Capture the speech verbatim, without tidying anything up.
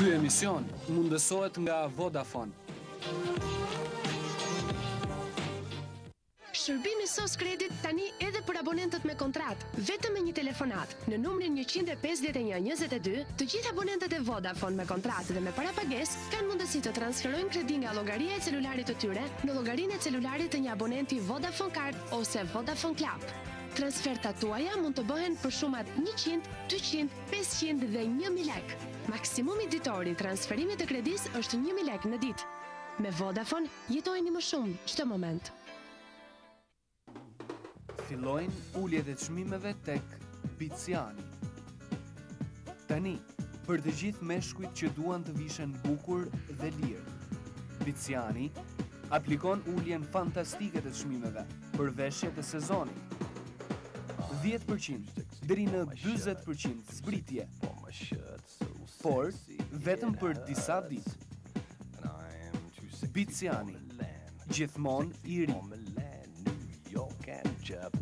Ky emision mundësohet nga Vodafone. Shërbimi SOS Credit tani edhe për abonentët me kontratë, vetëm me një telefonat në numrin një pesë një njëzet e dy, të gjithë abonentët e Vodafone me kontratë dhe me parapagesë kanë mundësi të transferojnë kredi nga llogaria e celularit të tyre në llogarinë e celularit të një abonenti Vodafone Card ose Vodafone Club. Transfertat tuaja mund të bëhen për shumat njëqind, dyqind, pesëqind dhe një mijë lekë. Maksimumi ditori i transferimit të kredis është një mijë lekë në ditë. Me Vodafone jetojeni më shumë çdo moment. Fillojnë uljet e çmimeve tek Biciani. Tani, për të gjithë meshkujt që duan të vishen bukur dhe lirë, Biciani aplikon uljen fantastike të çmimeve për veshjet e sezonit. dhjetë përqind deri në dyzet përqind zbritje, por vetëm për disa ditë. Biciani, gjithmonë i ri.